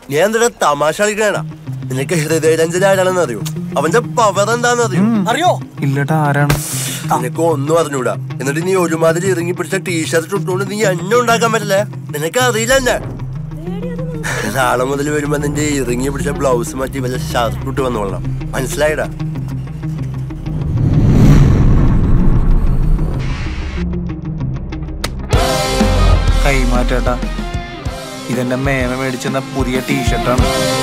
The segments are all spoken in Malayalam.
നീ എന്താ തമാശ കളിക്കണ? നിനക്ക് ഹൃദയരഞ്ജന ആരാണെന്ന് അറിയോ? അവന്റെ പവർ എന്താന്ന് അറിയോ? ഇല്ലട്ടാ, ആരാണ്? നിനക്ക് ഒന്നും അറിഞ്ഞൂടാ. എന്നിട്ട് നീ ഒരുമാതിരി ഇറങ്ങി പിടിച്ച ടീഷർട്ട് ഇട്ടുകൊണ്ട് നീ എന്നെ ഉണ്ടാക്കാൻ പറ്റില്ല. നിനക്ക് അറിയില്ല എന്നെ. നാളെ മുതൽ വരുമ്പോ നിന്റെ ഇറങ്ങി പിടിച്ച ബ്ലൗസ് മാറ്റി വല്ല ഷർട്ട് ഇട്ട് വന്നോളണം. മനസ്സിലായിടാ? കൈമാറ്റാട്ടാ, ഇതെന്റെ മേമ മേടിച്ചെന്ന പുതിയ ടീഷർട്ടാണ്.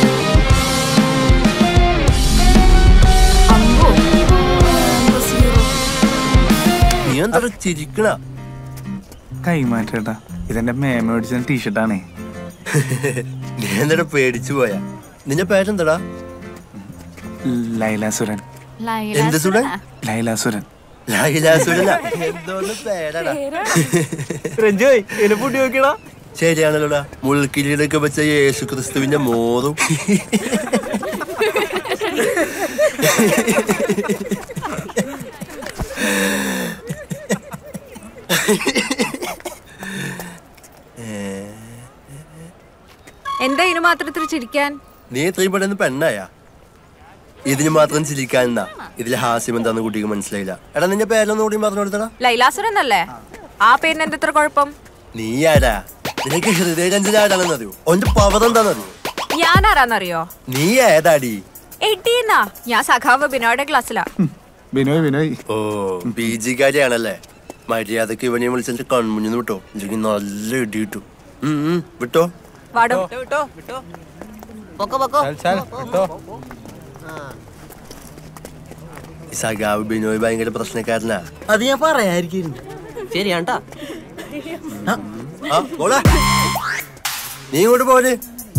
നീ എന്താ ചിരിക്കണ? കൈമാറ്റാട്ടാ, ഇതെന്റെ മേമ മേടിച്ചെന്ന ടീഷർട്ടാണേ. നീ എന്താ പേടിച്ചു പോയാ? നിന്റെ പേരെന്താടാ? ലൈലാസുരൻ. എന്ത് സുരൻ? ലൈലാസുരൻ. എന്തോന്ന് പേരാടാ? ഫുഡ് നോക്കിയടാ. ശരിയാണല്ലോടാ, മുൾക്കിരീടൊക്കെ വെച്ച യേശു ക്രിസ്തുവിന്റെ മോറും. എന്താ ഇതിന് മാത്രത്തിൽ ചിരിക്കാൻ? നീ ഇത്രയും പെട്ടെന്ന് പെണ്ണായ? ഇതിന് മാത്രം ചിരിക്കാനെന്നാ? ഇതിലെ ഹാസ്യം എന്താന്ന് കുട്ടിക്ക് മനസ്സിലായില്ല. എടാ, നിന്റെ പേരൊന്നും കൂടി പറഞ്ഞു കൊടുത്തടാ. ലൈലാസുരൻ എന്നല്ലേ? ആ പേരിന് എന്താ ഇത്ര കുഴപ്പം? നീ ആരാ? നിനക്ക് ഹൃദയരഞ്ജന ആരാണെന്നറിയോ? അവന്റെ പവർ എന്താണെന്നറിയോ? ഞാൻ ആരാന്നറിയോ? നീ ഏതാടി? എടീന്നാ, ഞാൻ സഖാവ് ബിനോയുടെ ക്ലാസ്സിലാ. ബിനോയ്. ഓ, PG കാര്യാണല്ലേ? മര്യാദക്ക് ഇവനെ വിളിച്ചിട്ട് കൺമുഞ്ഞിന്ന് വിട്ടോ, എനിക്ക് നല്ല ഇടി കിട്ടും. വിട്ടോ. വാടോ. സഖാവ് ബിനോയ് ഭയങ്കര പ്രശ്നക്കാരനാ. അത് ഞാൻ പറയാതിരിക്കും. ശരിയാണ്ടാ. നീ ഇങ്ങോട്ട് പോര്.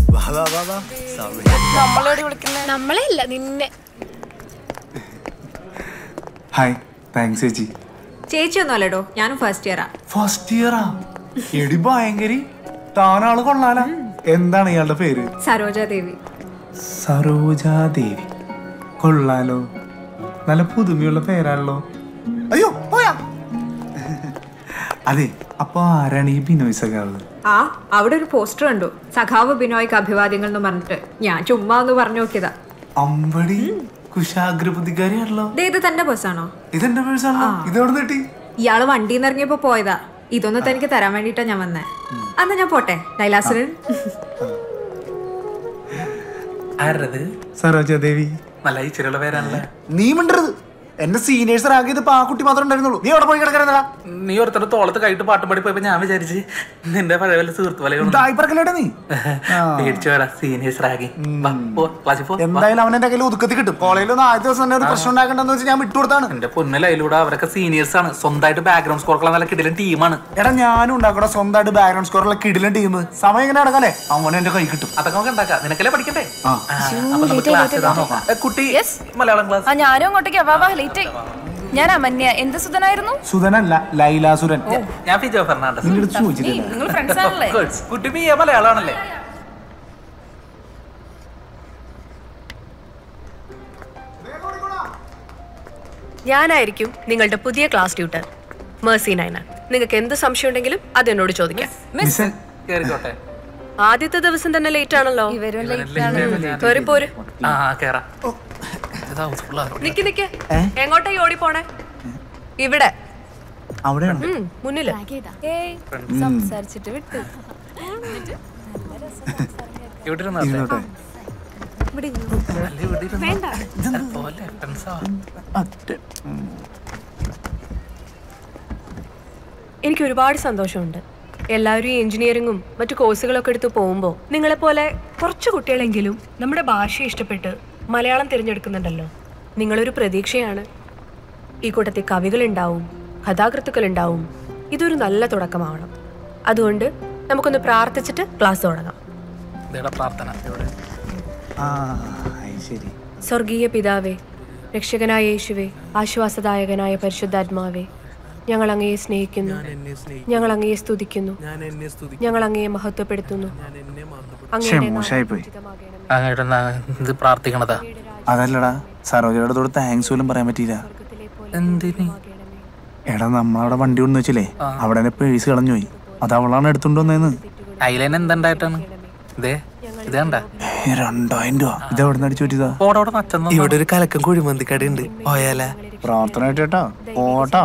നമ്മളെയല്ല നിന്നെ. ഹായ്, താങ്ക്സ് ചേച്ചി. ചേച്ചി ഒന്നും അല്ലടോ, ഞാനും ഫസ്റ്റ് ഇയറാ. ഫസ്റ്റ് ഇയറാ? എടി ഭയങ്കരി, താനാള് കൊള്ളാല. എന്താണ് ഇയാളുടെ പേര്? സരോജാദേവി. സരോജാദേവി കൊള്ളാലോ, നല്ല പുതുമയുള്ള പേരാണല്ലോ. അയ്യോ പോയാ. അതെ, അപ്പൊ ആരാണ് ഈ ബിനോയ് സഖാവ്? അവിടെ ഒരു പോസ്റ്റർ കണ്ടു, സഖാവ് ബിനോയ്ക്ക് അഭിവാദ്യങ്ങൾ എന്ന് പറഞ്ഞിട്ട്. ഞാൻ ചുമ്മാ ഒന്ന് പറഞ്ഞു നോക്കിയതാ. അമ്പടി കുശാഗ്രബുദ്ധിക്കാരിയാണല്ലോ. ഇത് തന്റെ ബസ്സാണോ? ഇതെന്റെ പേഴ്സാണോ? ഇതെവിടെ കിട്ടി? ഇയാള് വണ്ടിയിൽ നിന്ന് ഇറങ്ങിയപ്പോ പോയതാ. ഇതൊന്നും തനിക്ക് തരാൻ വേണ്ടിട്ടാ ഞാൻ വന്നേ. അന്ന് ഞാൻ പോട്ടെ. ലൈലാസുരൻ. സരോജാദേവി. നല്ല ഈച്ചിലുള്ള പേരാണല്ലേ. നീ മിണ്ടരുത്. എന്റെ സീനിയേഴ്സ് ആകിയതിപ്പോ ആ കുട്ടി മാത്രമേ ഉണ്ടായിരുന്നുള്ളൂ. നീ അവിടെ പോയി കിടക്കാ. നീ ഒരുത്തരുടെ തോളത്ത് കൈട്ട് പാട്ടും പാടി പോയപ്പോ ഞാൻ വിചാരിച്ച് നിന്റെ പഴയ വല്ല സുഹൃത്ത് വലയോ നീ പേടിച്ചു വരാ. സീനിയേഴ്സ് റാഗി. എന്തായാലും അവൻ എന്റെ കയ്യിൽ ഒതുക്കത്തി കിട്ടും. കോളേജിലൊന്നും ആദ്യ ദിവസം തന്നെ ഒരു പ്രശ്നം ഉണ്ടാക്കണ്ടെന്ന് വെച്ചാൽ ഞാൻ വിട്ടുകൊടുത്താണ്. എന്റെ പൊന്നലയിലൂടെ അവരൊക്കെ സീനിയേഴ്സ് ആണ്. സ്വന്തമായിട്ട് ബാക്ക്ഗ്രൗണ്ട് സ്കോറുള്ള നല്ല കിടിലൻ ടീമാണ്. എടാ, ഞാനും ഉണ്ടാക്കണ സ്വന്തമായിട്ട് ബാക്ക്ഗ്രൗണ്ട് സ്കോറുള്ള കിടിലൻ ടീം. സമയം ഇങ്ങനെ നടക്കാല്ലേ, അവനെ എന്റെ കൈ കിട്ടും. അതൊക്കെ നമുക്ക് ഉണ്ടാക്കാം. നിനക്കല്ലേ പഠിക്കണ്ടേ? അപ്പൊ നമുക്ക് ക്ലാസ് നോക്കാം. കുട്ടി മലയാളം ക്ലാസ്. ഞാനും അങ്ങോട്ടേക്ക് ലേറ്റ്. ഞാൻ അമന്യ. എന്ത് സുധനായിരുന്നു? സുധനല്ല, ലൈലാസുരൻ. ഞാൻ ഫിജോ ഫെർണാണ്ടസ്. നിങ്ങൾ ഫ്രണ്ട്സ് ആണല്ലേ? കുട്ടി മലയാളമാണല്ലേ? ഞാനായിരിക്കും നിങ്ങളുടെ പുതിയ ക്ലാസ് ട്യൂട്ടർ മേഴ്സി നൈന. നിങ്ങൾക്ക് എന്ത് സംശയം ഉണ്ടെങ്കിലും അത് എന്നോട് ചോദിക്കാം. ആദ്യത്തെ ദിവസം തന്നെ ലേറ്റ് ആണല്ലോ. കേറിപ്പോര്. നിക്ക്. എങ്ങോട്ടാ ഓടി പോണേ? ഇവിടെ മുന്നില്. സംസാരിച്ചിട്ട് വിട്ടു. എനിക്ക് ഒരുപാട് സന്തോഷമുണ്ട്. എല്ലാവരും ഈ എഞ്ചിനീയറിംഗും മറ്റു കോഴ്സുകളൊക്കെ എടുത്ത് പോകുമ്പോൾ നിങ്ങളെപ്പോലെ കുറച്ച് കുട്ടികളെങ്കിലും നമ്മുടെ ഭാഷ ഇഷ്ടപ്പെട്ട് മലയാളം തിരഞ്ഞെടുക്കുന്നുണ്ടല്ലോ. നിങ്ങളൊരു പ്രതീക്ഷയാണ്. ഈ കൂട്ടത്തിൽ കവികളുണ്ടാവും, കഥാകൃത്തുക്കളുണ്ടാവും. ഇതൊരു നല്ല തുടക്കമാവണം. അതുകൊണ്ട് നമുക്കൊന്ന് പ്രാർത്ഥിച്ചിട്ട് ക്ലാസ് തുടങ്ങാം. സ്വർഗീയ പിതാവേ, രക്ഷകനായ യേശുവേ, ആശ്വാസദായകനായ പരിശുദ്ധാത്മാവേ, ഞങ്ങൾ അങ്ങയെ സ്നേഹിക്കുന്നു, ഞങ്ങൾ അങ്ങയെ സ്തുതിക്കുന്നു, ഞങ്ങൾ അങ്ങയെ മഹത്വപ്പെടുത്തുന്നു. അതല്ലടാ, സരോജയോട് താങ്ക്സ് പോലും പറയാൻ പറ്റിയില്ല. എടാ, നമ്മളവിടെ വണ്ടി കൊണ്ടു വെച്ചില്ലേ, അവിടെ പേഴ്സ് കളഞ്ഞു പോയി. അത് അവളാണ് എടുത്തോണ്ട് വന്നേന്ന്. എന്തുണ്ടായിട്ടാണ്? 2000 രൂപ ഇതെവിടെ നിന്ന് അടിച്ചു പറ്റിയതാ? ഇവിടെ ഒരു കലക്കം കുഴിമന്തിക്കട ഉണ്ട്, പോയാലേ? പ്രാർത്ഥന കേട്ടാ ഓട്ടാ.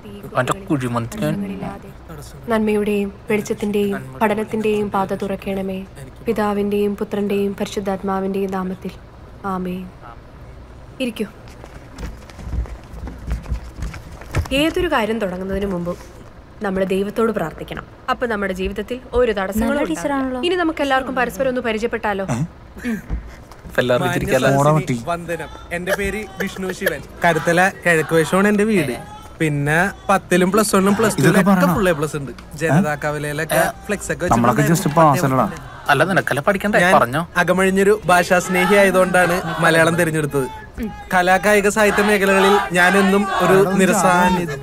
നന്മയുടെയും വെളിച്ചത്തിന്റെയും പഠനത്തിന്റെയും പാത തുറക്കണമേ. പിതാവിന്റെയും പുത്രന്റെയും പരിശുദ്ധാത്മാവിന്റെയും നാമത്തിൽ ആമേൻ. ഇരിക്കൂ. ഏതൊരു കാര്യം തുടങ്ങുന്നതിന് മുമ്പ് നമ്മൾ ദൈവത്തോട് പ്രാർത്ഥിക്കണം. അപ്പൊ നമ്മുടെ ജീവിതത്തിൽ ഒരു തടസ്സങ്ങളും ഉണ്ടാവില്ല. ഇനി നമുക്ക് എല്ലാവർക്കും പരസ്പരം ഒന്ന് പരിചയപ്പെട്ടാലോ? വന്ദനം. എന്റെ പേര് വിഷ്ണു ശിവൻ. കരുത്തല കിഴക്ക് വശമാണ് എന്റെ വീട്. പിന്നെ 10ലും +1ലും +2 ഫുൾ A+ ഉണ്ട്. ജനതാ കവലയിലൊക്കെ ഫ്ലെക്സ് ഒക്കെ അല്ല നിനക്കല്ല പഠിക്കണ്ടേ? പറഞ്ഞോ. അകമഴിഞ്ഞൊരു ഭാഷാ സ്നേഹി ആയതുകൊണ്ടാണ് മലയാളം തിരഞ്ഞെടുത്തത്. കലാകായിക സാഹിത്യ മേഖലകളിൽ ഞാനെന്നും ഒരു നിരസാന്നിധ്യം.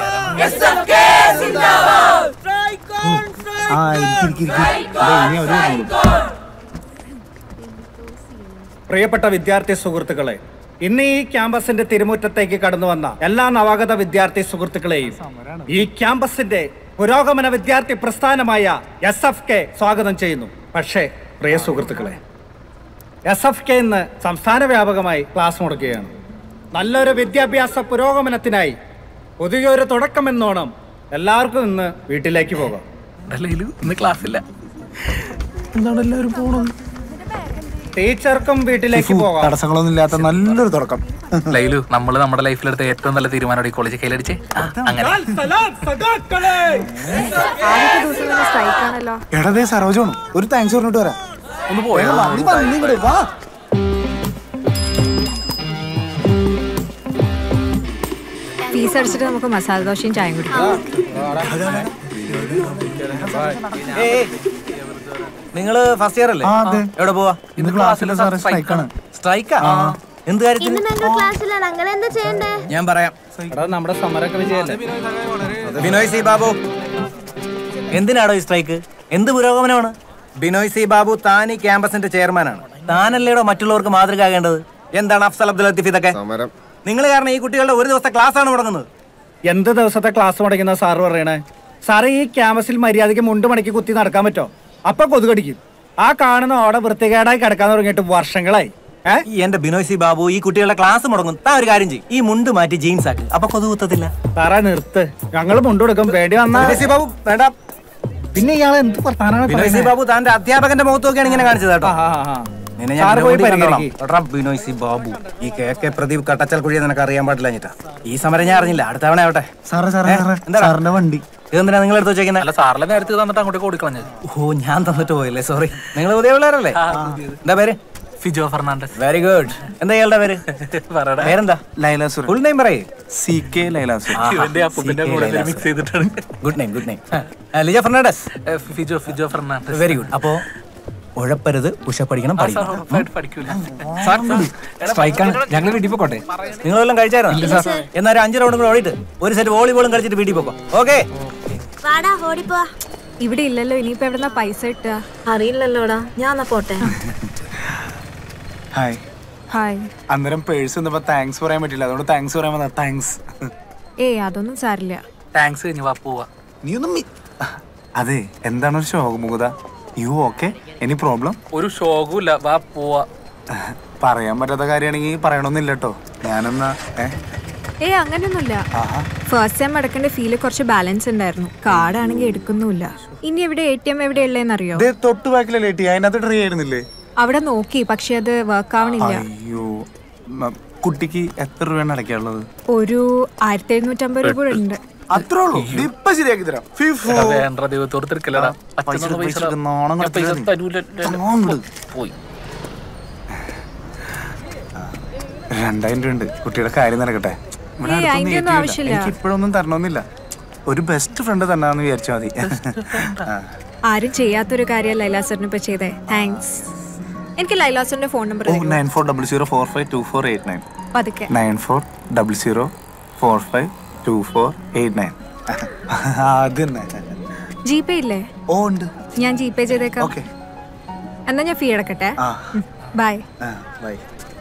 പ്രിയപ്പെട്ട വിദ്യാർത്ഥി സുഹൃത്തുക്കളെ, ഇന്ന് ഈ ക്യാമ്പസിന്റെ തിരുമുറ്റത്തേക്ക് കടന്നു വന്ന എല്ലാ നവാഗത വിദ്യാർത്ഥി സുഹൃത്തുക്കളെയും ഈ ക്യാമ്പസിന്റെ പുരോഗമന വിദ്യാർത്ഥി പ്രസ്ഥാനമായ SFK സ്വാഗതം ചെയ്യുന്നു. പക്ഷേ പ്രിയ സുഹൃത്തുക്കളെ, SFK ഇന്ന് സംസ്ഥാന വ്യാപകമായി ക്ലാസ് മുടക്കുകയാണ്. നല്ലൊരു വിദ്യാഭ്യാസ പുരോഗമനത്തിനായി പുതിയൊരു തുടക്കമെന്നോണം എല്ലാവർക്കും ഇന്ന് വീട്ടിലേക്ക് പോകാം. ഇന്ന് ക്ലാസ്സില്ല. എന്താണ് എല്ലാവരും പോണത്? ടീച്ചർക്കും വീട്ടിലേക്ക് പോകാം. തടസ്സങ്ങളൊന്നും ഇല്ലാത്ത നല്ലൊരു തുടക്കം. ലൈലു, നമ്മള് നമ്മുടെ ലൈഫിലെടുത്ത ഏറ്റവും നല്ല തീരുമാനം ഈ കോളേജ് കയ്യിലടിച്ചേ. അങ്ങനെ എടതേ സരോജാണ്. ഒരു താങ്ക്സ് പറഞ്ഞിട്ട് വരാം. ഒന്ന് പോയോ? വാ. ഫീസ് അടിച്ചിട്ട് നമുക്ക് മസാല ദോശയും ചായയും കുടിക്കാം. നിങ്ങള് ഫസ്റ്റ് ഇയർ അല്ലേ? എവിടെ പോവാ? ഇന്ന് ക്ലാസ്സിലെ സാറേ സ്ട്രൈക്കാണ്. സ്ട്രൈക്കാ? എന്ത് കാര്യത്തിന്? ഞാൻ പറയാം. നമ്മുടെ സമരമൊക്കെ വിജയല്ലേ? ബിനോയ് സി ബാബു, എന്തിനാണോ ഈ സ്ട്രൈക്ക്? എന്ത് പുരോഗമനമാണ്? ബിനോയ് സി ബാബു, താൻ ഈ ക്യാമ്പസിന്റെ ചെയർമാനാണ്. താനല്ലേടോ മറ്റുള്ളവർക്ക് മാതൃകയാകേണ്ടത്. എന്താണ് അഫ്സൽ അബ്ദുൽ ലത്തീഫ് ഇതൊക്കെ? നിങ്ങൾ കാരണം ഈ കുട്ടികളുടെ ഒരു ദിവസത്തെ ക്ലാസ് ആണ് മുടങ്ങുന്നത്. എന്ത് ദിവസത്തെ ക്ലാസ് മുടങ്ങുന്ന സാറ് പറയണേ? സാറേ, ഈ ക്യാമ്പസിൽ മര്യാദയ്ക്ക് മുണ്ട് മടക്കി കുത്തി നടക്കാൻ പറ്റോ? അപ്പൊ കൊതുകടിക്കും. ആ കാണുന്ന ഓടെ വൃത്തികേടായി കിടക്കാൻ തുടങ്ങിയിട്ട് വർഷങ്ങളായി. എന്റെ ബിനോയ് സി ബാബു, ഈ കുട്ടികളുടെ ക്ലാസ് മുടങ്ങും. താ ഒരു കാര്യം ചെയ്യും, ഈ മുണ്ട് മാറ്റി ജീൻസ് ആക്കി. അപ്പൊ കൊതു കുത്തത്തില്ല. സാറേ നിർത്ത്, ഞങ്ങൾ മുണ്ട് കൊടുക്കും. വേണ്ടി വന്നാ ബാബു വേണ്ട. പിന്നെ ഇയാൾ എന്ത് വർത്താനാണ്? ബിനോയ് സി ബാബു തന്റെ അധ്യാപകന്റെ മുഖത്ത് നോക്കിയാണ് ഇങ്ങനെ കാണിച്ചത് കേട്ടോ. ബിനോയ് സി ബാബു, ഈ KK പ്രദീപ് കട്ടച്ചൽ കുഴിയെ നിനക്ക് അറിയാൻ പാടില്ല. ഈ സമരം ഞാൻ അറിഞ്ഞില്ല. അടുത്ത തവണ ആവട്ടെ. സാറിന്റെ വണ്ടി ഇതെന്തിനാ നിങ്ങൾ എടുത്ത് വെച്ചേക്കുന്നത്? അല്ല, സാറിലെ നേരത്തെ തന്നിട്ട് അങ്ങോട്ട് കൊടുക്കളഞ്ഞത്. ഓ, ഞാൻ തന്നിട്ട് പോയല്ലേ, സോറി. നിങ്ങൾ പുതിയ പിള്ളേരല്ലേ? എന്താ പേര്? ഫിജോ ഫെർണാണ്ടസ്. Very good. എന്താ ഇയാളുടെ പേര്? പേരെന്താ? ലൈലാസുർ. ഫുൾ നെയിം പറയേ. CK ലൈലാസുർ. മിക്സ് ചെയ്തിട്ടാണ്. Good name, good name. Lija Fernandes. Fijo Fernandes. Very good. അപ്പോ ഉഴപ്പരുത്, ഉഷപ്പടിക്കണം. ഞങ്ങൾ വീട്ടിൽ പോട്ടെ. നിങ്ങളെല്ലാം കഴിച്ചായിരുന്നു? എന്നാൽ 5 റൗണ്ടും കൂടെ ഓടിയിട്ട് ഒരു സെറ്റ് വോളിബോളും കളിച്ചിട്ട് വീട്ടിൽ പോകാം. ഓക്കെ? ഇവിടെ ഇല്ലല്ലോ. ഇനിയിപ്പോ എവിടെന്നാ പൈസ കിട്ടുക? അറിയില്ലല്ലോടാ. ഞാൻ പോട്ടെ. ഹായ്. ഹായ്. അന്നേരം പേഴ്സ് വന്നപ്പോ താങ്ക്സ് പറയാൻ പറ്റില്ല, അതുകൊണ്ട് താങ്ക്സ് പറയാൻ വന്ന. താങ്ക്സ്. അതൊന്നും സാരില്ല. താങ്ക്സ് കഴിഞ്ഞ് വാ പോവാ. നീ ഒന്നും അതെ, എന്താണ് ഒരു ശോകമുഖത? You okay? Any problem? ഒരു ശോകമില്ല, വാ പോവാ. പറയാൻ പറ്റാത്ത കാര്യമാണെങ്കിൽ പറയണമെന്നില്ല കേട്ടോ. ഞാനെന്നാ അങ്ങനെയൊന്നുമില്ല. ഫസ്റ്റ് ടൈം അടക്കേണ്ട ഫീല് കുറച്ച് ബാലൻസ് ഉണ്ടായിരുന്നു. കാർഡാണെങ്കിൽ എടുക്കുന്നുമില്ല. ഇനി എവിടെ ATM എവിടെയുള്ളതെന്ന് അറിയോ? തൊട്ട് ബാക്കിലല്ലേ ATM? അതിനകത്ത് ട്രൈ ആയിരുന്നില്ലേ? അവിടെ നോക്കി, പക്ഷെ അത് വർക്ക് ആവണില്ല. അയ്യോ, കുട്ടിക്ക് എത്ര രൂപയാണ് അടയ്ക്കാനുള്ളത്? ഒരു 1750 രൂപ ഉണ്ട്. അത്രേ ഉള്ളൂ. ഇപ്പൊ ശരിയാക്കി തരാം. പോയി 2000 രൂപ ഉണ്ട്. കുട്ടിയുടെ കാര്യം നടക്കട്ടെ. എനിക്ക് ഇപ്പോഴൊന്നും തരണമെന്നില്ല. ഒരു ബെസ്റ്റ് ഫ്രണ്ട് തന്നാന്ന് വിചാരിച്ചാൽ മതി. ആരും ചെയ്യാത്തൊരു കാര്യം ലൈലാസറിന് ഇപ്പൊ ചെയ്തേ. താങ്ക്സ്. എനിക്ക് ലൈലാസറിന്റെ ഫോൺ നമ്പർ 9400452489. 9400452489. ജിപേ ഇല്ലേ? ഓ ഉണ്ട്. ഞാൻ ജിപേ ചെയ്തേക്കാം. എന്നാ ഞാൻ ഫീ അടക്കട്ടെ. ബൈ. ബൈ.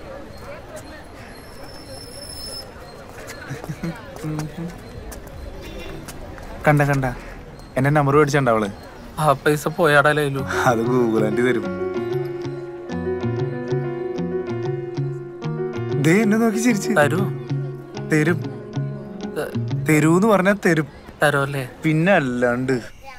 കണ്ട എന്റെ നമ്പർ മേടിച്ചിട്ടുണ്ടാവള്. പൈസ പോയാടാലോ. അത് ഗൂഗിൾ ആൻറ്റി തരും. ദേ എന്നെ നോക്കി ചിരിച്ച്. തരൂ. തരും. തരൂന്ന് പറഞ്ഞാ തരും. തരോല്ലേ? പിന്നെ അല്ലാണ്ട്.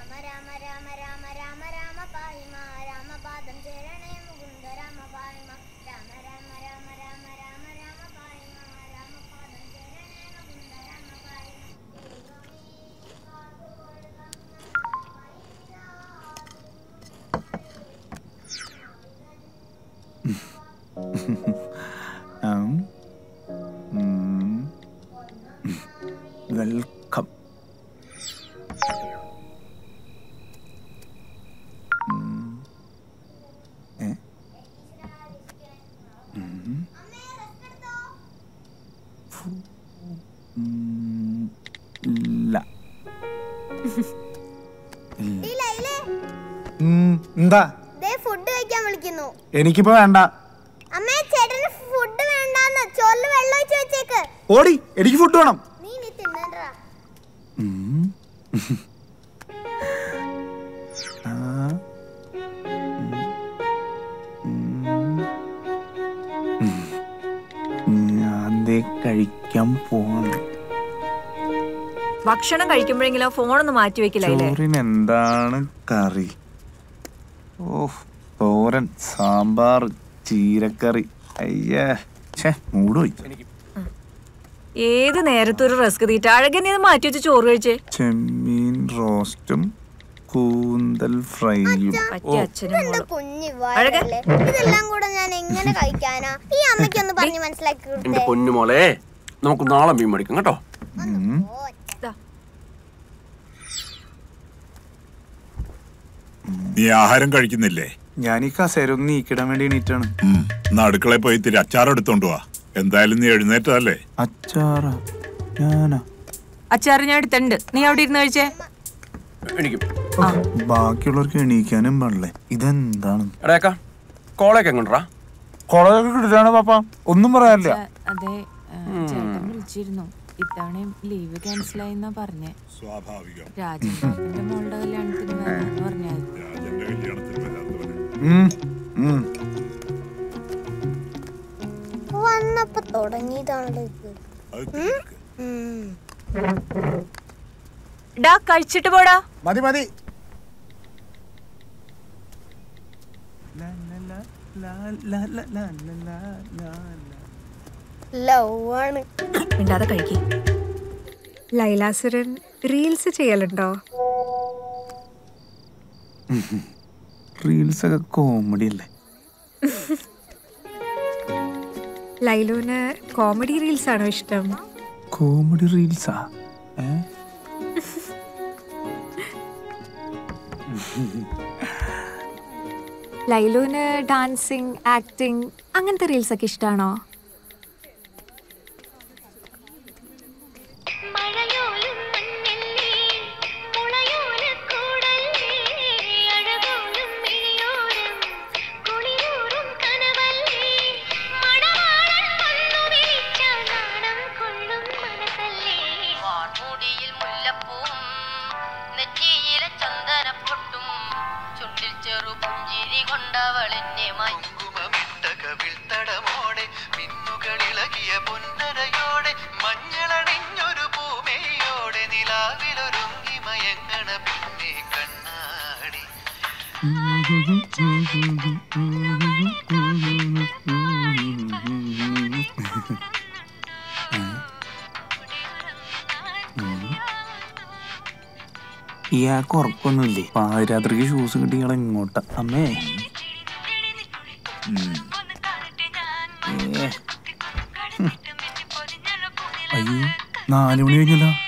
വെൽക്കം. എന്താ ഫുഡ് കഴിക്കാൻ വിളിക്കുന്നു? എനിക്കിപ്പോ വേണ്ട. അമ്മേ ചേട്ടന് ഫുഡ് വേണ്ടാന്ന്, ചോറിൽ വെള്ളം ഒഴിച്ച് വെച്ചേക്ക്. ഓടി, എനിക്ക് ഫുഡ് വേണം. നീ നീ തിന്നണ്ടാ. ഞാൻ കഴിക്കാൻ പോവാണ്. ഭക്ഷണം കഴിക്കുമ്പോഴെങ്കിലും ഫോണൊന്ന് മാറ്റി വെക്കില്ലേ? ചോറിന് എന്താണ് കറി? ഓഹ്, തോരൻ, സാമ്പാർ, ചീരക്കറി. അയ്യേ, മൂട് പോയി. ഏത് നേരത്തൊരു റസ്ക് തീറ്റ. അഴകനെ മാറ്റി വെച്ച് ചോറ് കഴിച്ചേ. ചെമ്മീൻ റോസ്റ്റും കൂന്തൽ ഫ്രൈയും. ഇതെല്ലാം കൂടെ ഞാൻ എങ്ങനെ കഴിക്കാനാ? ഈ അമ്മയ്ക്കൊന്ന് പറഞ്ഞ് മനസ്സിലാക്കി എന്റെ പൊന്നുമോളെ, നമുക്ക് നാളെ മീൻ മേടിക്കാം കേട്ടോ. നീ ആഹാരം കഴിക്കുന്നില്ലേ? ഞാൻ ഈ കസേരൊന്ന് നീക്കിടാൻ വേണ്ടി എണീറ്റാണ്. അടുക്കളയിൽ പോയി ഇത്തിരി അച്ചാർ എടുത്തോണ്ട് വാ. എന്തായാലും നീ എഴുന്നേറ്റതല്ലേ? അച്ചാറാ? ഞാനാ? അച്ചാറ് ഞാൻ എടുത്തിട്ടുണ്ട്. നീ അവിടെ ഇരുന്ന് കഴിച്ചേ. ബാക്കിയുള്ളവർക്ക് എണീക്കാനും പാടില്ലേ? ഇതെന്താണ്? കോളേജ് എങ്ങോട്ടാ? കോളേജൊക്കെ കിട്ടിട്ടാണ് പാപ്പ. ഒന്നും പറയാനില്ല. അതെ, ചേട്ടൻ വിളിച്ചിരുന്നു. ഇത്തവണയും ലീവ് ക്യാൻസൽ ആയിന്നാ പറഞ്ഞേ. സ്വാഭാവികം. രാജന്റെ മോളുടെ കല്യാണത്തിന് വരാന്ന് പറഞ്ഞാൽ വന്നപ്പോ തുടങ്ങിയതാണ്. കഴിച്ചിട്ട് പോടാ. മതി മതി. മിണ്ടാതെ കഴിക്കേ. ലൈലാസുരൻ റീൽസ് ചെയ്യലുണ്ടോ? റീൽസ് ഒക്കെ കോമഡി അല്ലേ? ലൈലുവിന് കോമഡി റീൽസ് ആണോ ഇഷ്ടം? കോമഡി റീൽസാ? ലൈലുവിന് ഡാൻസിങ്, ആക്ടിങ് അങ്ങനത്തെ റീൽസ് ഒക്കെ ഇഷ്ടമാണോ? ഇയാൾക്ക് ഉറപ്പൊന്നുമില്ലേ? പാതിരാത്രിക്ക് ഷൂസ് കിട്ടി ഇയാളെ ഇങ്ങോട്ടാ. അമ്മേ, അയ്യോ 4 മണി കഴിഞ്ഞല്ലോ.